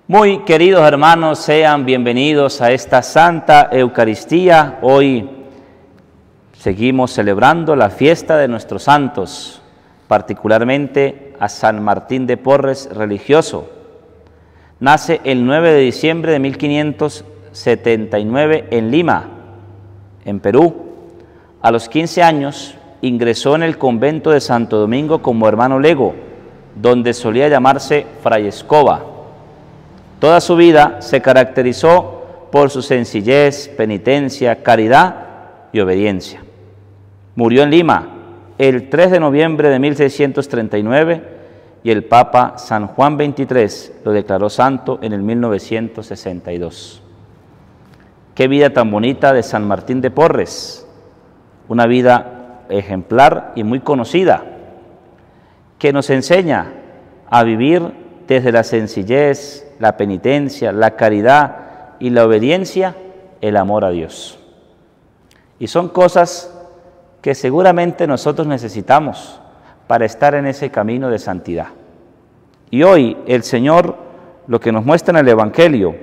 Muy queridos hermanos, sean bienvenidos a esta Santa Eucaristía. Hoy seguimos celebrando la fiesta de nuestros santos, particularmente a San Martín de Porres, religioso. Nace el 9 de diciembre de 1579 en Lima, en Perú. A los 15 años ingresó en el convento de Santo Domingo como hermano lego, donde solía llamarse Fray Escoba. Toda su vida se caracterizó por su sencillez, penitencia, caridad y obediencia. Murió en Lima el 3 de noviembre de 1639 y el Papa San Juan XXIII lo declaró santo en el 1962. Qué vida tan bonita de San Martín de Porres, una vida ejemplar y muy conocida, que nos enseña a vivir desde la sencillez, la penitencia, la caridad y la obediencia, el amor a Dios. Y son cosas que seguramente nosotros necesitamos para estar en ese camino de santidad. Y hoy el Señor lo que nos muestra en el Evangelio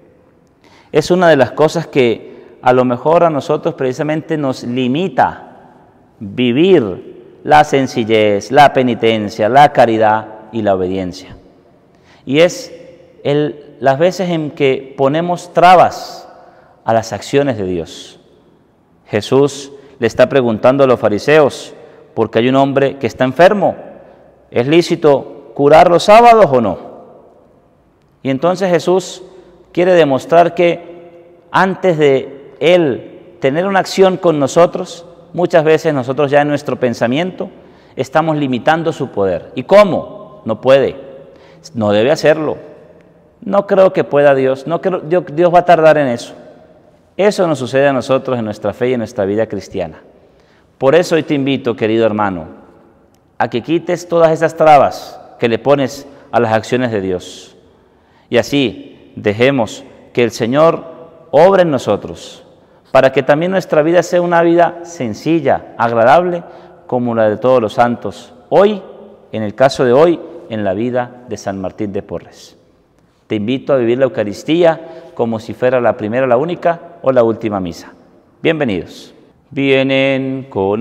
es una de las cosas que a lo mejor a nosotros precisamente nos limita vivir la sencillez, la penitencia, la caridad y la obediencia. Y es las veces en que ponemos trabas a las acciones de Dios. Jesús le está preguntando a los fariseos, porque hay un hombre que está enfermo, ¿es lícito curar los sábados o no? Y entonces Jesús quiere demostrar que antes de Él tener una acción con nosotros, muchas veces nosotros ya en nuestro pensamiento estamos limitando su poder. ¿Y cómo? No puede, no debe hacerlo. No creo que pueda Dios, Dios va a tardar en eso. Eso nos sucede a nosotros en nuestra fe y en nuestra vida cristiana. Por eso hoy te invito, querido hermano, a que quites todas esas trabas que le pones a las acciones de Dios. Y así dejemos que el Señor obre en nosotros, para que también nuestra vida sea una vida sencilla, agradable, como la de todos los santos. Hoy, en el caso de hoy, en la vida de San Martín de Porres. Te invito a vivir la Eucaristía como si fuera la primera, la única o la última misa. Bienvenidos. Vienen con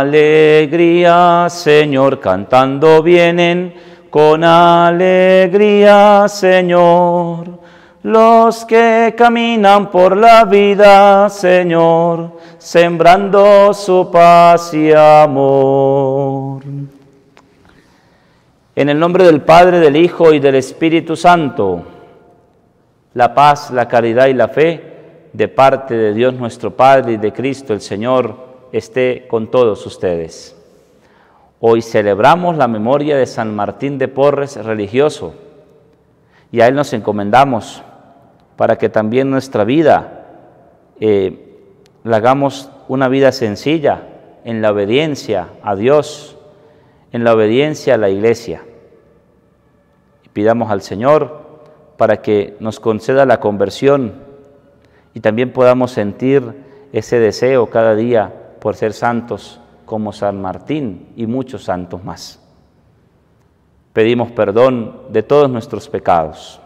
alegría, Señor, cantando vienen con alegría, Señor. Los que caminan por la vida, Señor, sembrando su paz y amor. En el nombre del Padre, del Hijo y del Espíritu Santo, la paz, la caridad y la fe de parte de Dios nuestro Padre y de Cristo el Señor esté con todos ustedes. Hoy celebramos la memoria de San Martín de Porres, religioso, y a Él nos encomendamos para que también nuestra vida la hagamos una vida sencilla en la obediencia a Dios, en la obediencia a la Iglesia. Y pidamos al Señor para que nos conceda la conversión y también podamos sentir ese deseo cada día por ser santos como San Martín y muchos santos más. Pedimos perdón de todos nuestros pecados.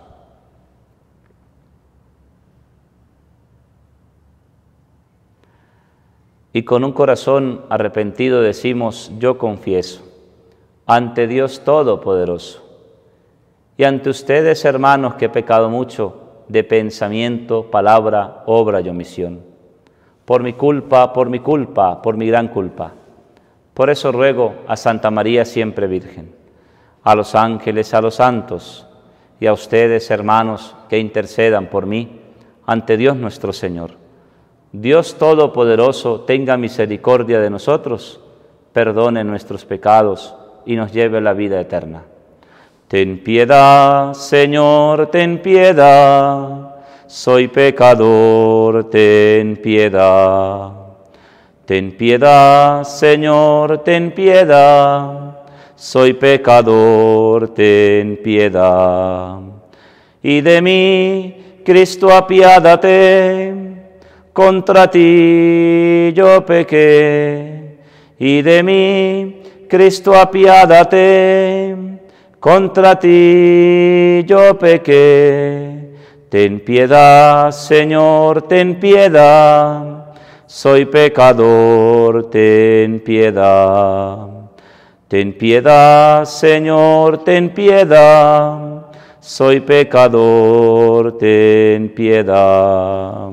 Y con un corazón arrepentido decimos, yo confieso, ante Dios Todopoderoso, y ante ustedes, hermanos, que he pecado mucho de pensamiento, palabra, obra y omisión. Por mi culpa, por mi gran culpa. Por eso ruego a Santa María siempre Virgen, a los ángeles, a los santos, y a ustedes, hermanos, que intercedan por mí ante Dios nuestro Señor. Dios Todopoderoso tenga misericordia de nosotros, perdone nuestros pecados y nos lleve a la vida eterna. Ten piedad, Señor, ten piedad, soy pecador, ten piedad. Ten piedad, Señor, ten piedad, soy pecador, ten piedad. Y de mí, Cristo, apiádate, contra ti yo pequé. Y de mí, Cristo, apiádate, contra ti yo pequé. Ten piedad, Señor, ten piedad. Soy pecador, ten piedad. Ten piedad, Señor, ten piedad. Soy pecador, ten piedad.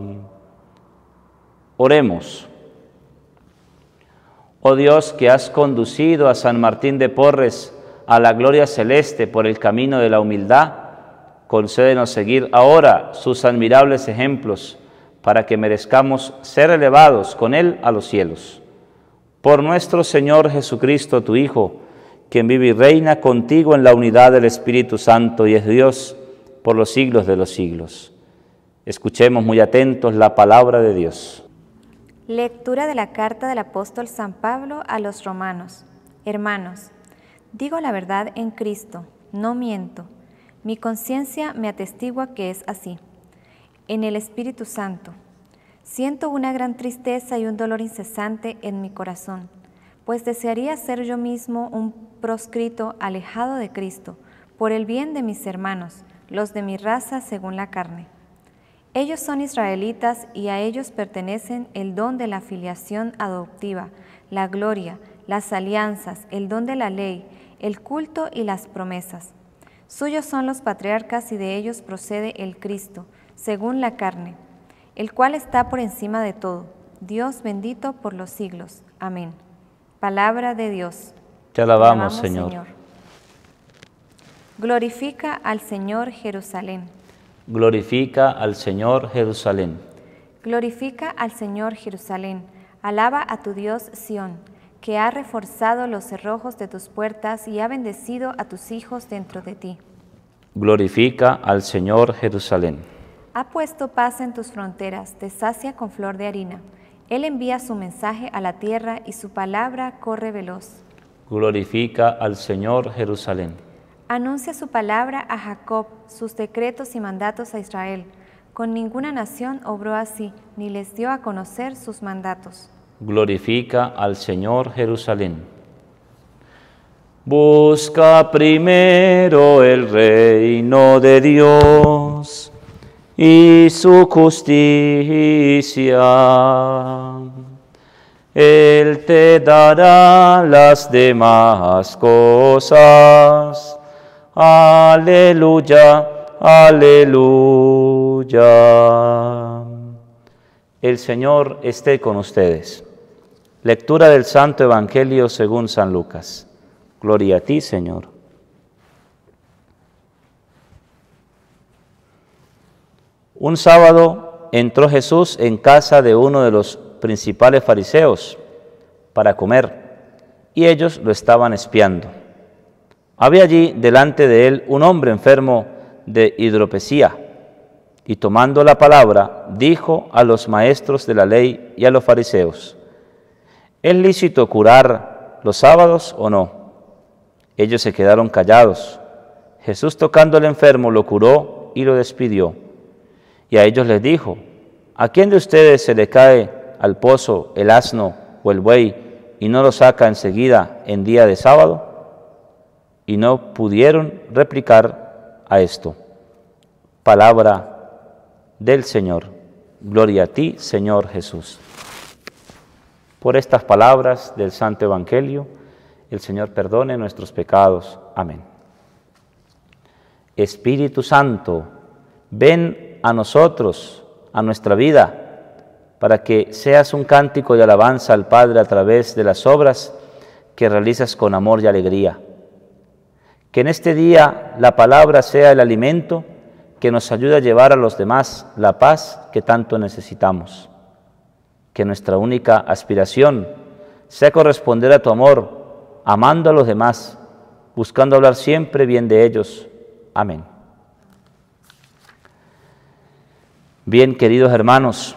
Oremos. Oh Dios, que has conducido a San Martín de Porres a la gloria celeste por el camino de la humildad, concédenos seguir ahora sus admirables ejemplos, para que merezcamos ser elevados con él a los cielos. Por nuestro Señor Jesucristo, tu Hijo, quien vive y reina contigo en la unidad del Espíritu Santo y es Dios por los siglos de los siglos. Escuchemos muy atentos la palabra de Dios. Lectura de la carta del apóstol San Pablo a los romanos. Hermanos, digo la verdad en Cristo, no miento. Mi conciencia me atestigua que es así. En el Espíritu Santo, siento una gran tristeza y un dolor incesante en mi corazón, pues desearía ser yo mismo un proscrito alejado de Cristo, por el bien de mis hermanos, los de mi raza según la carne. Ellos son israelitas y a ellos pertenecen el don de la filiación adoptiva, la gloria, las alianzas, el don de la ley, el culto y las promesas. Suyos son los patriarcas y de ellos procede el Cristo, según la carne, el cual está por encima de todo, Dios bendito por los siglos. Amén. Palabra de Dios. Te alabamos, Señor. Glorifica al Señor Jerusalén. Glorifica al Señor Jerusalén. Glorifica al Señor Jerusalén. Alaba a tu Dios Sión, que ha reforzado los cerrojos de tus puertas y ha bendecido a tus hijos dentro de ti. Glorifica al Señor Jerusalén. Ha puesto paz en tus fronteras, te sacia con flor de harina. Él envía su mensaje a la tierra y su palabra corre veloz. Glorifica al Señor Jerusalén. Anuncia su palabra a Jacob, sus decretos y mandatos a Israel. Con ninguna nación obró así, ni les dio a conocer sus mandatos. Glorifica al Señor Jerusalén. Busca primero el reino de Dios y su justicia. Él te dará las demás cosas. Aleluya, aleluya. El Señor esté con ustedes. Lectura del Santo Evangelio según San Lucas. Gloria a ti, Señor. Un sábado entró Jesús en casa de uno de los principales fariseos para comer, y ellos lo estaban espiando. Había allí delante de él un hombre enfermo de hidropesía, y tomando la palabra, dijo a los maestros de la ley y a los fariseos: ¿es lícito curar los sábados o no? Ellos se quedaron callados. Jesús, tocando al enfermo, lo curó y lo despidió. Y a ellos les dijo: ¿a quién de ustedes se le cae al pozo el asno o el buey y no lo saca enseguida en día de sábado? Y no pudieron replicar a esto. Palabra del Señor. Gloria a ti, Señor Jesús. Por estas palabras del Santo Evangelio, el Señor perdone nuestros pecados. Amén. Espíritu Santo, ven a nosotros, a nuestra vida, para que seas un cántico de alabanza al Padre a través de las obras que realizas con amor y alegría. Que en este día la palabra sea el alimento que nos ayude a llevar a los demás la paz que tanto necesitamos. Que nuestra única aspiración sea corresponder a tu amor, amando a los demás, buscando hablar siempre bien de ellos. Amén. Bien, queridos hermanos,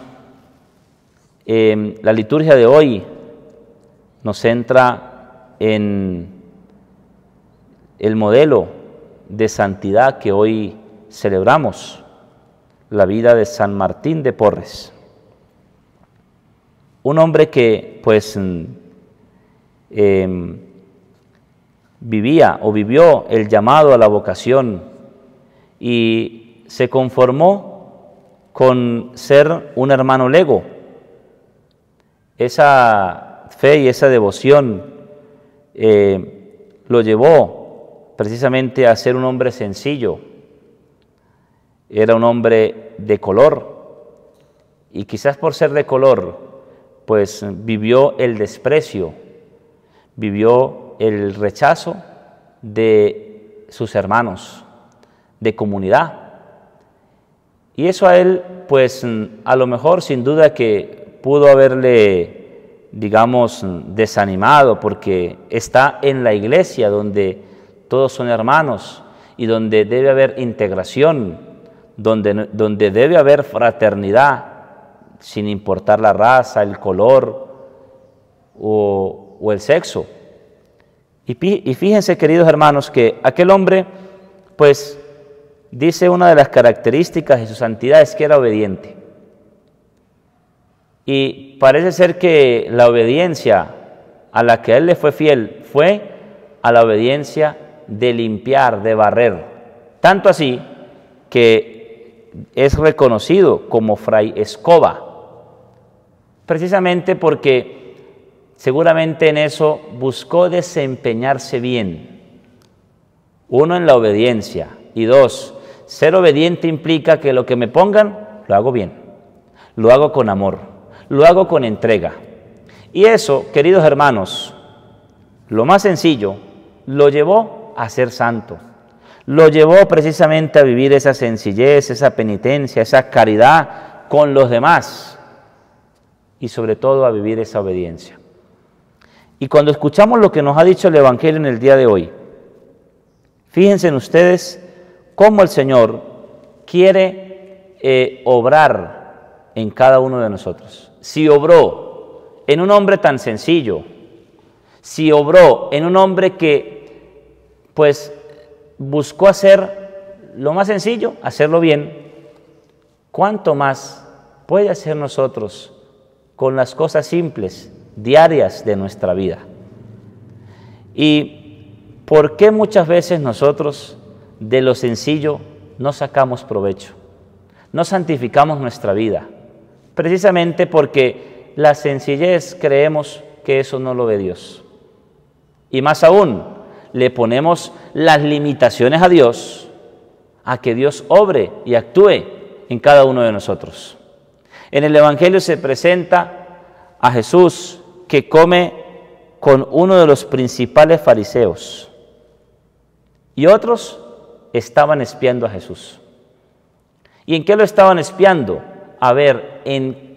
la liturgia de hoy nos centra en el modelo de santidad que hoy celebramos, la vida de San Martín de Porres. Un hombre que, vivía o vivió el llamado a la vocación y se conformó con ser un hermano lego. Esa fe y esa devoción lo llevó precisamente a ser un hombre sencillo. Era un hombre de color y quizás por ser de color, pues vivió el desprecio, vivió el rechazo de sus hermanos, de comunidad. Y eso a él, pues a lo mejor sin duda que pudo haberle, digamos, desanimado, porque está en la iglesia donde todos son hermanos y donde debe haber integración, donde debe haber fraternidad, sin importar la raza, el color o el sexo. Y fíjense, queridos hermanos, que aquel hombre, pues, dice una de las características de su santidad es que era obediente. Y parece ser que la obediencia a la que él le fue fiel fue a la obediencia de limpiar, de barrer. Tanto así que es reconocido como Fray Escoba, precisamente porque seguramente en eso buscó desempeñarse bien. Uno, en la obediencia, y dos, ser obediente implica que lo que me pongan, lo hago bien, lo hago con amor, lo hago con entrega. Y eso, queridos hermanos, lo más sencillo, lo llevó a ser santo, lo llevó precisamente a vivir esa sencillez, esa penitencia, esa caridad con los demás y sobre todo a vivir esa obediencia. Y cuando escuchamos lo que nos ha dicho el Evangelio en el día de hoy, fíjense en ustedes cómo el Señor quiere obrar en cada uno de nosotros. Si obró en un hombre tan sencillo, si obró en un hombre que pues buscó hacer lo más sencillo, hacerlo bien, ¿cuánto más puede hacer nosotros con las cosas simples, diarias de nuestra vida? ¿Y por qué muchas veces nosotros de lo sencillo no sacamos provecho? No santificamos nuestra vida, precisamente porque la sencillez creemos que eso no lo ve Dios. Y más aún, le ponemos las limitaciones a Dios, a que Dios obre y actúe en cada uno de nosotros. En el Evangelio se presenta a Jesús que come con uno de los principales fariseos y otros estaban espiando a Jesús. ¿Y en qué lo estaban espiando? A ver, en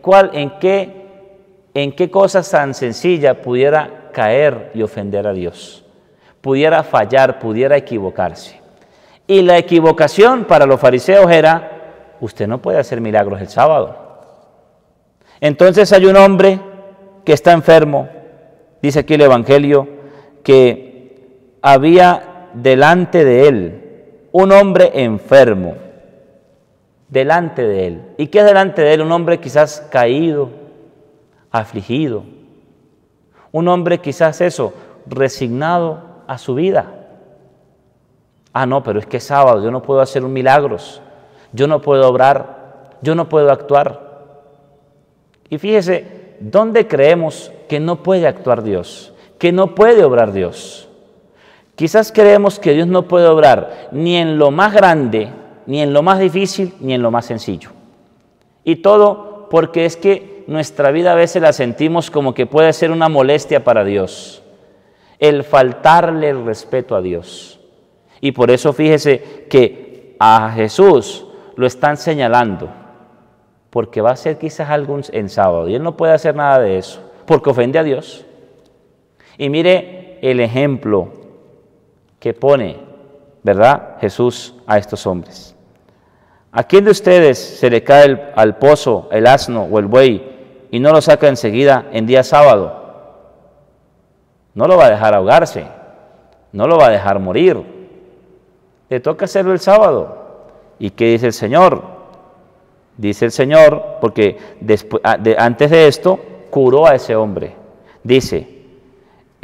qué cosa tan sencilla pudiera caer y ofender a Dios, pudiera fallar, pudiera equivocarse. Y la equivocación para los fariseos era: usted no puede hacer milagros el sábado. Entonces hay un hombre que está enfermo, dice aquí el Evangelio, que había delante de él un hombre enfermo, delante de él. ¿Y qué es delante de él? Un hombre quizás caído, afligido, un hombre quizás resignado a su vida. Ah, no, pero es que es sábado, yo no puedo hacer milagros, yo no puedo obrar, yo no puedo actuar. Y fíjese, ¿dónde creemos que no puede actuar Dios? Que no puede obrar Dios. Quizás creemos que Dios no puede obrar ni en lo más grande, ni en lo más difícil, ni en lo más sencillo. Y todo porque es que nuestra vida a veces la sentimos como que puede ser una molestia para Dios, el faltarle el respeto a Dios. Y por eso fíjese que a Jesús lo están señalando, porque va a hacer quizás algo en sábado, y él no puede hacer nada de eso, porque ofende a Dios. Y mire el ejemplo que pone, ¿verdad?, Jesús a estos hombres. ¿A quién de ustedes se le cae al pozo el asno o el buey y no lo saca enseguida en día sábado? No lo va a dejar ahogarse, no lo va a dejar morir. Le toca hacerlo el sábado. ¿Y qué dice el Señor? Dice el Señor, porque antes de esto curó a ese hombre. Dice,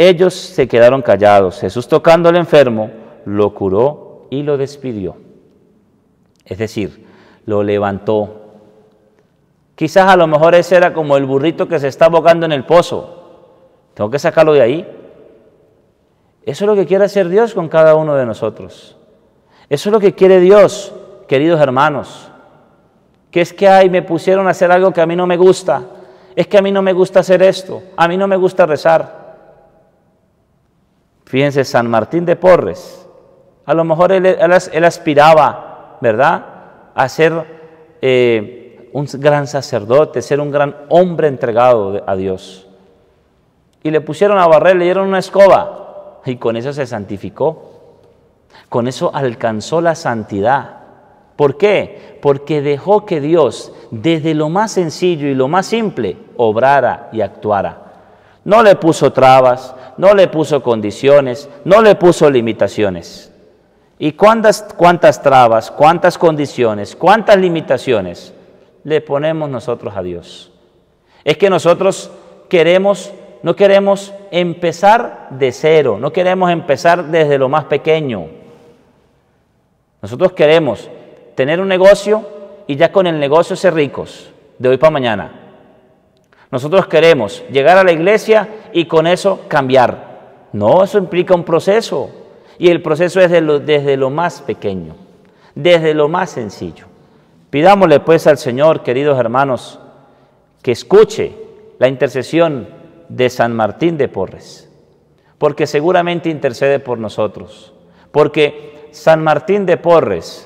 ellos se quedaron callados. Jesús, tocando al enfermo, lo curó y lo despidió. Es decir, lo levantó. Quizás a lo mejor ese era como el burrito que se está ahogando en el pozo. Tengo que sacarlo de ahí. Eso es lo que quiere hacer Dios con cada uno de nosotros. Eso es lo que quiere Dios, queridos hermanos. Que es que, ay, me pusieron a hacer algo que a mí no me gusta. Es que a mí no me gusta hacer esto. A mí no me gusta rezar. Fíjense, San Martín de Porres. A lo mejor él aspiraba, ¿verdad?, a ser un gran sacerdote, ser un gran hombre entregado a Dios. Y le pusieron a barrer, le dieron una escoba y con eso se santificó. Con eso alcanzó la santidad. ¿Por qué? Porque dejó que Dios, desde lo más sencillo y lo más simple, obrara y actuara. No le puso trabas, no le puso condiciones, no le puso limitaciones. ¿Y cuántas trabas, cuántas condiciones, cuántas limitaciones le ponemos nosotros a Dios? Es que nosotros no queremos empezar de cero, no queremos empezar desde lo más pequeño. Nosotros queremos tener un negocio y ya con el negocio ser ricos, de hoy para mañana. Nosotros queremos llegar a la iglesia y con eso cambiar. No, eso implica un proceso. Y el proceso es desde lo más pequeño, desde lo más sencillo. Pidámosle pues al Señor, queridos hermanos, que escuche la intercesión de San Martín de Porres, porque seguramente intercede por nosotros, porque San Martín de Porres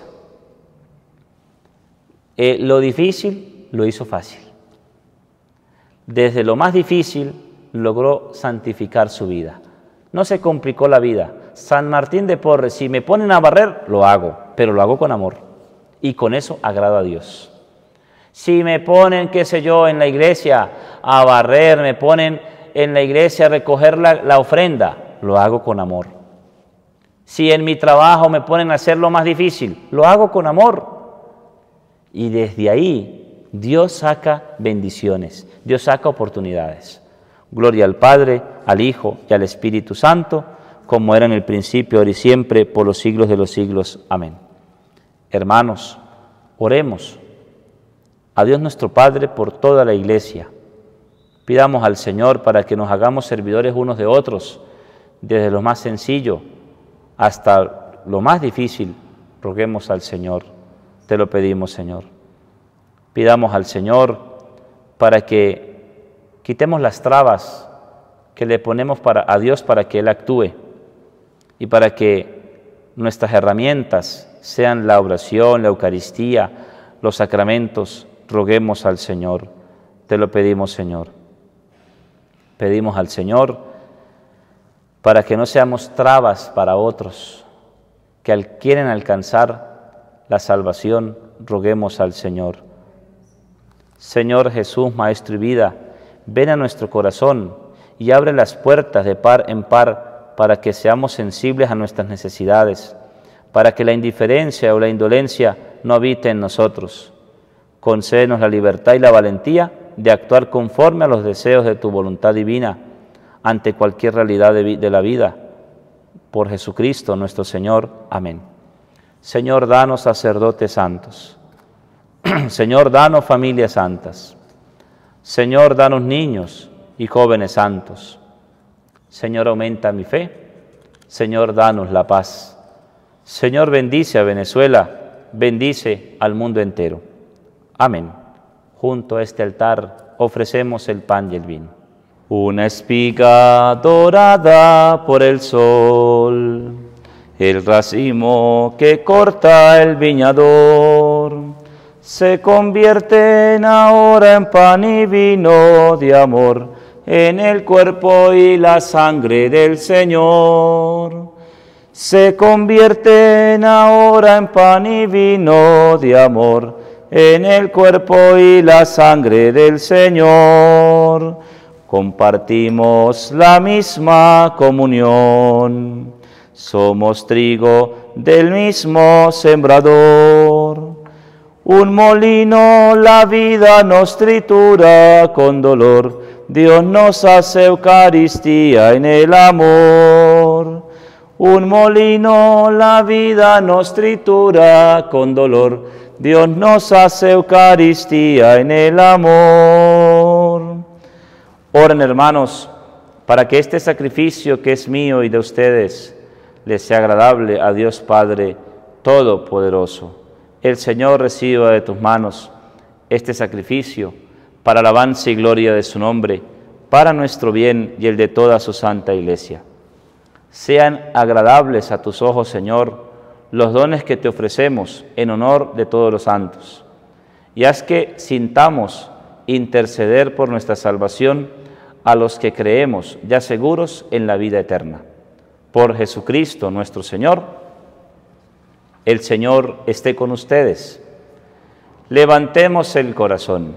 lo difícil lo hizo fácil. Desde lo más difícil logró santificar su vida. No se complicó la vida. San Martín de Porres, si me ponen a barrer, lo hago, pero lo hago con amor. Y con eso agrado a Dios. Si me ponen, qué sé yo, en la iglesia a barrer, me ponen en la iglesia a recoger la ofrenda, lo hago con amor. Si en mi trabajo me ponen a hacer lo más difícil, lo hago con amor. Y desde ahí Dios saca bendiciones, Dios saca oportunidades. Gloria al Padre, al Hijo y al Espíritu Santo, como era en el principio, ahora y siempre, por los siglos de los siglos. Amén. Hermanos, oremos a Dios nuestro Padre por toda la Iglesia. Pidamos al Señor para que nos hagamos servidores unos de otros, desde lo más sencillo hasta lo más difícil. Roguemos al Señor, te lo pedimos, Señor. Pidamos al Señor para que quitemos las trabas que le ponemos a Dios para que Él actúe y para que nuestras herramientas sean la oración, la Eucaristía, los sacramentos. Roguemos al Señor, te lo pedimos, Señor. Pedimos al Señor para que no seamos trabas para otros que quieren alcanzar la salvación. Roguemos al Señor. Señor Jesús, Maestro y vida, ven a nuestro corazón y abre las puertas de par en par para que seamos sensibles a nuestras necesidades, para que la indiferencia o la indolencia no habite en nosotros. Concédenos la libertad y la valentía de actuar conforme a los deseos de tu voluntad divina ante cualquier realidad de la vida. Por Jesucristo nuestro Señor. Amén. Señor, danos sacerdotes santos. Señor, danos familias santas. Señor, danos niños y jóvenes santos. Señor, aumenta mi fe. Señor, danos la paz. Señor, bendice a Venezuela, bendice al mundo entero. Amén. Junto a este altar ofrecemos el pan y el vino. Una espiga dorada por el sol, el racimo que corta el viñador, se convierten ahora en pan y vino de amor, en el cuerpo y la sangre del Señor. Se convierten ahora en pan y vino de amor, en el cuerpo y la sangre del Señor. Compartimos la misma comunión, somos trigo del mismo sembrador. Un molino la vida nos tritura con dolor, Dios nos hace Eucaristía en el amor. Un molino la vida nos tritura con dolor. Dios nos hace Eucaristía en el amor. Oren, hermanos, para que este sacrificio que es mío y de ustedes les sea agradable a Dios Padre Todopoderoso. El Señor reciba de tus manos este sacrificio para alabanza y gloria de su nombre, para nuestro bien y el de toda su santa Iglesia. Sean agradables a tus ojos, Señor, los dones que te ofrecemos en honor de todos los santos. Y haz que sintamos interceder por nuestra salvación a los que creemos ya seguros en la vida eterna. Por Jesucristo nuestro Señor. El Señor esté con ustedes. Levantemos el corazón.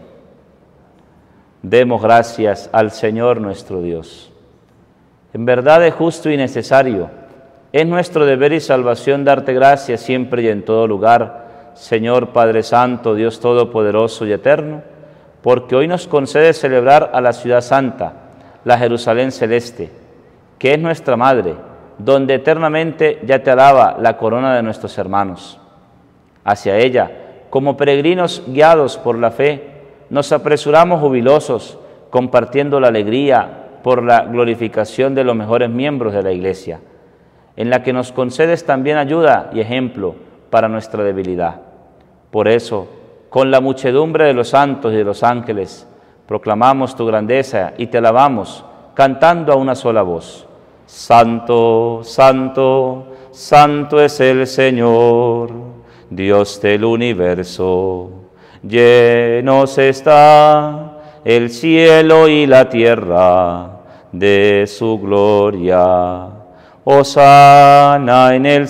Demos gracias al Señor nuestro Dios. En verdad es justo y necesario, es nuestro deber y salvación darte gracias siempre y en todo lugar, Señor Padre Santo, Dios Todopoderoso y Eterno, porque hoy nos concede celebrar a la ciudad santa, la Jerusalén celeste, que es nuestra Madre, donde eternamente ya te alaba la corona de nuestros hermanos. Hacia ella, como peregrinos guiados por la fe, nos apresuramos jubilosos, compartiendo la alegría por la glorificación de los mejores miembros de la Iglesia, en la que nos concedes también ayuda y ejemplo para nuestra debilidad. Por eso, con la muchedumbre de los santos y de los ángeles, proclamamos tu grandeza y te alabamos, cantando a una sola voz. Santo, santo, santo es el Señor, Dios del universo. Llenos está el cielo y la tierra de su gloria. Hosana en el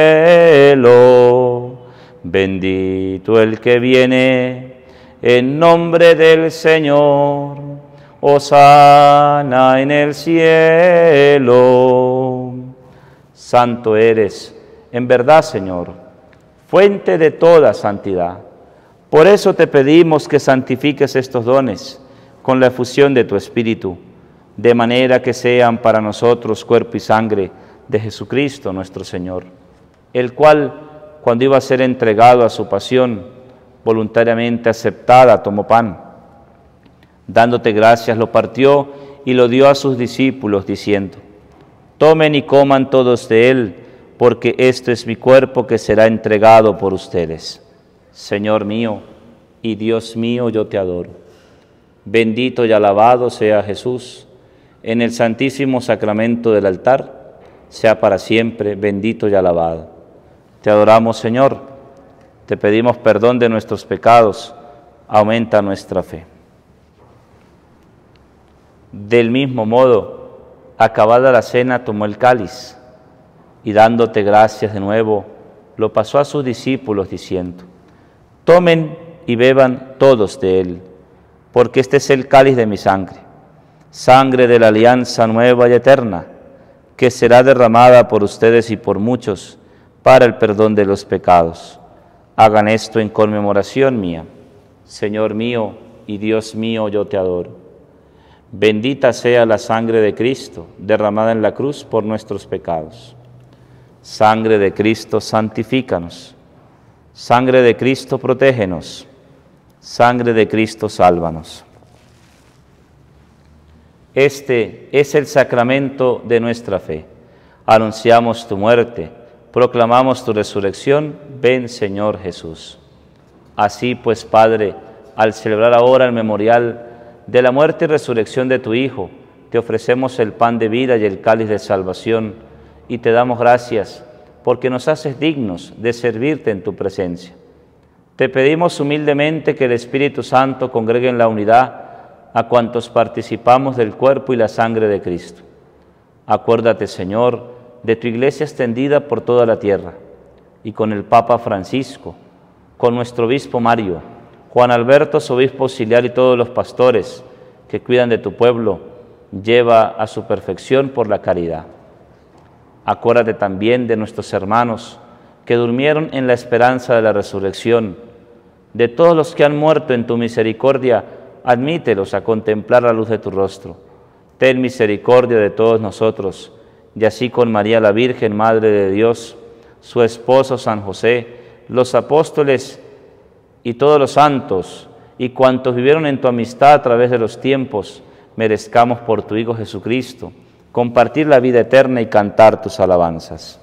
cielo, bendito el que viene en nombre del Señor. Hosana en el cielo. Santo eres, en verdad, Señor, fuente de toda santidad. Por eso te pedimos que santifiques estos dones con la efusión de tu Espíritu, de manera que sean para nosotros cuerpo y sangre de Jesucristo nuestro Señor, el cual, cuando iba a ser entregado a su pasión, voluntariamente aceptada, tomó pan. Dándote gracias, lo partió y lo dio a sus discípulos, diciendo: tomen y coman todos de él, porque esto es mi cuerpo que será entregado por ustedes. Señor mío y Dios mío, yo te adoro. Bendito y alabado sea Jesús en el santísimo sacramento del altar, sea para siempre bendito y alabado. Te adoramos, Señor, te pedimos perdón de nuestros pecados, aumenta nuestra fe. Del mismo modo, acabada la cena, tomó el cáliz y dándote gracias de nuevo, lo pasó a sus discípulos diciendo: tomen y beban todos de él, porque este es el cáliz de mi sangre, sangre de la alianza nueva y eterna, que será derramada por ustedes y por muchos para el perdón de los pecados. Hagan esto en conmemoración mía. Señor mío y Dios mío, yo te adoro. Bendita sea la sangre de Cristo, derramada en la cruz por nuestros pecados. Sangre de Cristo, santifícanos. Sangre de Cristo, protégenos. Sangre de Cristo, sálvanos. Este es el sacramento de nuestra fe. Anunciamos tu muerte, proclamamos tu resurrección. Ven, Señor Jesús. Así pues, Padre, al celebrar ahora el memorial de la muerte y resurrección de tu Hijo, te ofrecemos el pan de vida y el cáliz de salvación, y te damos gracias porque nos haces dignos de servirte en tu presencia. Te pedimos humildemente que el Espíritu Santo congregue en la unidad a cuantos participamos del cuerpo y la sangre de Cristo. Acuérdate, Señor, de tu Iglesia extendida por toda la tierra, y con el Papa Francisco, con nuestro obispo Mario, Juan Alberto, su obispo auxiliar, y todos los pastores que cuidan de tu pueblo, lleva a su perfección por la caridad. Acuérdate también de nuestros hermanos que durmieron en la esperanza de la resurrección, de todos los que han muerto en tu misericordia, admítelos a contemplar la luz de tu rostro. Ten misericordia de todos nosotros, y así con María la Virgen, Madre de Dios, su esposo San José, los apóstoles y todos los santos, y cuantos vivieron en tu amistad a través de los tiempos, merezcamos por tu Hijo Jesucristo compartir la vida eterna y cantar tus alabanzas.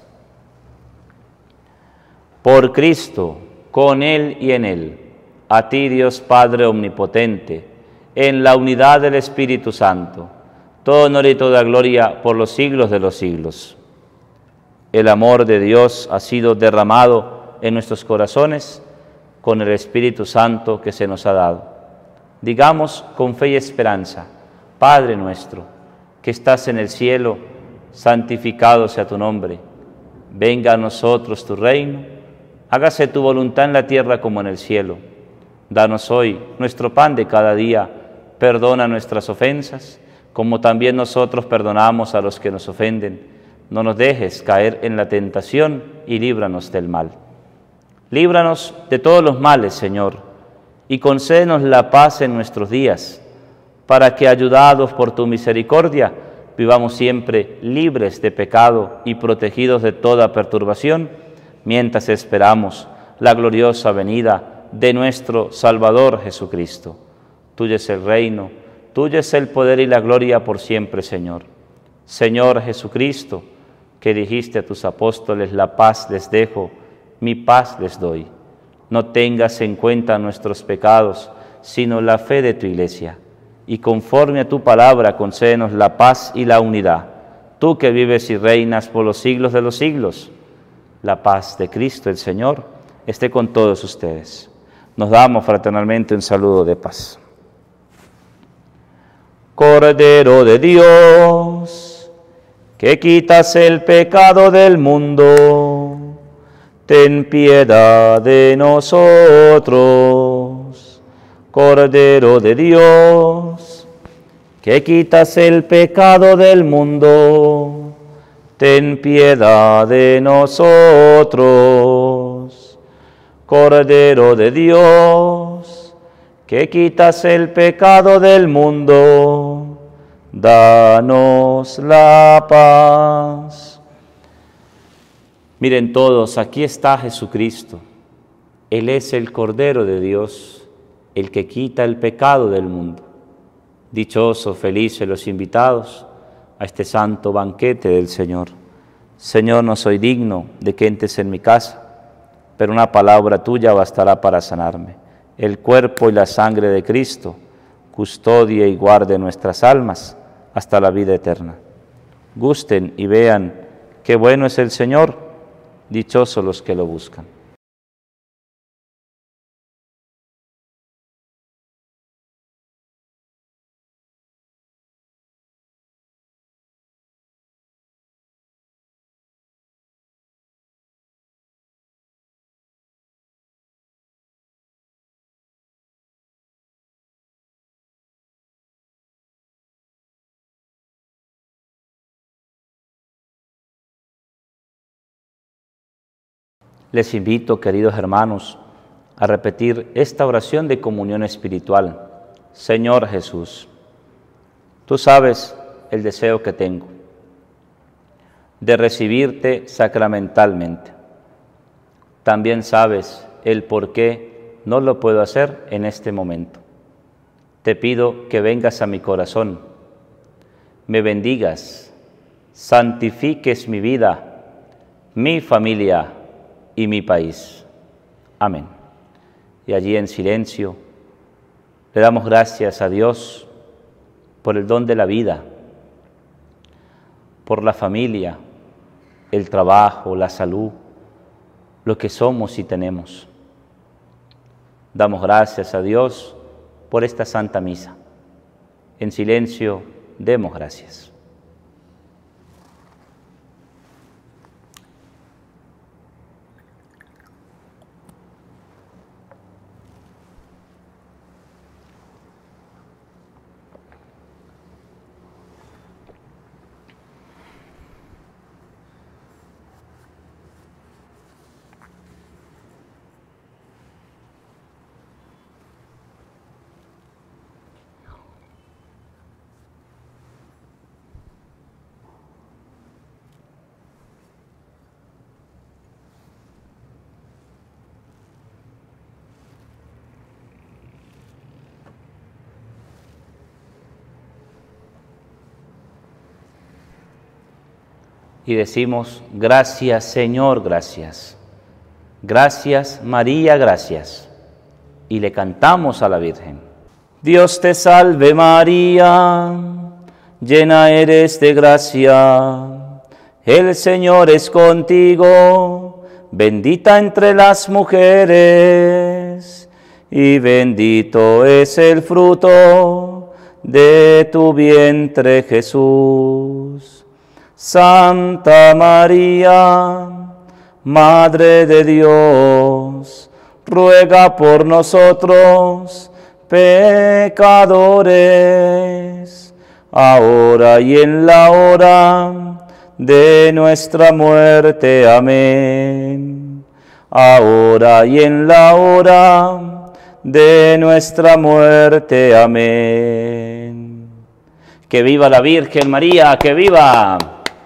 Por Cristo, con Él y en Él, a ti Dios Padre Omnipotente, en la unidad del Espíritu Santo, todo honor y toda gloria por los siglos de los siglos. El amor de Dios ha sido derramado en nuestros corazones con el Espíritu Santo que se nos ha dado. Digamos con fe y esperanza: Padre nuestro, que estás en el cielo, santificado sea tu nombre. Venga a nosotros tu reino, hágase tu voluntad en la tierra como en el cielo. Danos hoy nuestro pan de cada día, perdona nuestras ofensas, como también nosotros perdonamos a los que nos ofenden. No nos dejes caer en la tentación y líbranos del mal. Líbranos de todos los males, Señor, y concédenos la paz en nuestros días, para que, ayudados por tu misericordia, vivamos siempre libres de pecado y protegidos de toda perturbación, mientras esperamos la gloriosa venida de nuestro Salvador Jesucristo. Tuyo es el reino, tuyo es el poder y la gloria por siempre, Señor. Señor Jesucristo, que dijiste a tus apóstoles: la paz les dejo, mi paz les doy. No tengas en cuenta nuestros pecados, sino la fe de tu Iglesia. Y conforme a tu palabra, concédenos la paz y la unidad. Tú que vives y reinas por los siglos de los siglos. La paz de Cristo el Señor esté con todos ustedes. Nos damos fraternalmente un saludo de paz. Cordero de Dios, que quitas el pecado del mundo, ten piedad de nosotros. Cordero de Dios, que quitas el pecado del mundo, ten piedad de nosotros. Cordero de Dios, que quitas el pecado del mundo, danos la paz. Miren todos, aquí está Jesucristo. Él es el Cordero de Dios, el que quita el pecado del mundo. Dichosos, felices los invitados a este santo banquete del Señor. Señor, no soy digno de que entres en mi casa, pero una palabra tuya bastará para sanarme. El cuerpo y la sangre de Cristo custodie y guarde nuestras almas hasta la vida eterna. Gusten y vean qué bueno es el Señor, dichosos los que lo buscan. Les invito, queridos hermanos, a repetir esta oración de comunión espiritual. Señor Jesús, tú sabes el deseo que tengo de recibirte sacramentalmente. También sabes el por qué no lo puedo hacer en este momento. Te pido que vengas a mi corazón, me bendigas, santifiques mi vida, mi familia y mi país. Amén. Y allí en silencio le damos gracias a Dios por el don de la vida, por la familia, el trabajo, la salud, lo que somos y tenemos. Damos gracias a Dios por esta Santa Misa. En silencio demos gracias. y decimos, gracias Señor, gracias. Gracias María, gracias. Y le cantamos a la Virgen. Dios te salve María, llena eres de gracia, el Señor es contigo, bendita entre las mujeres, y bendito es el fruto de tu vientre Jesús. Santa María, Madre de Dios, ruega por nosotros, pecadores, ahora y en la hora de nuestra muerte. Amén. Ahora y en la hora de nuestra muerte. Amén. Que viva la Virgen María, que viva.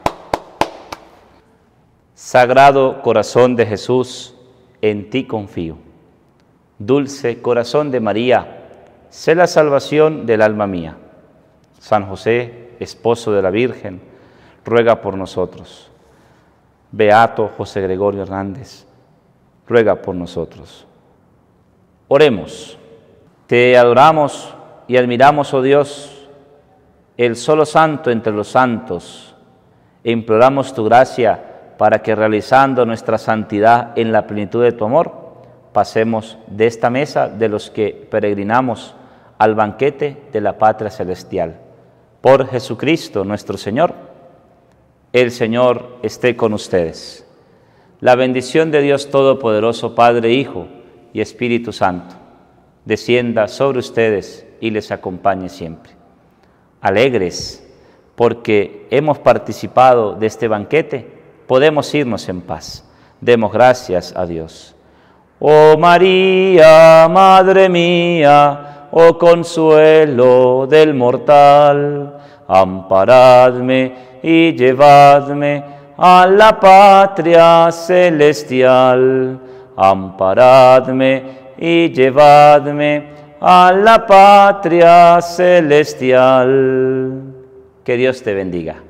Sagrado Corazón de Jesús, en ti confío. Dulce Corazón de María, sé la salvación del alma mía. San José, esposo de la Virgen, ruega por nosotros. Beato José Gregorio Hernández, ruega por nosotros. Oremos. Te adoramos y admiramos, oh Dios, el solo santo entre los santos, e imploramos tu gracia para que, realizando nuestra santidad en la plenitud de tu amor, pasemos de esta mesa de los que peregrinamos al banquete de la patria celestial. Por Jesucristo nuestro Señor. El Señor esté con ustedes. La bendición de Dios Todopoderoso, Padre, Hijo y Espíritu Santo, descienda sobre ustedes y les acompañe siempre. Alegres, porque hemos participado de este banquete, podemos irnos en paz. Demos gracias a Dios. Oh María, Madre mía, oh consuelo del mortal, amparadme y llevadme a la patria celestial. Amparadme y llevadme a la patria celestial. Que Dios te bendiga.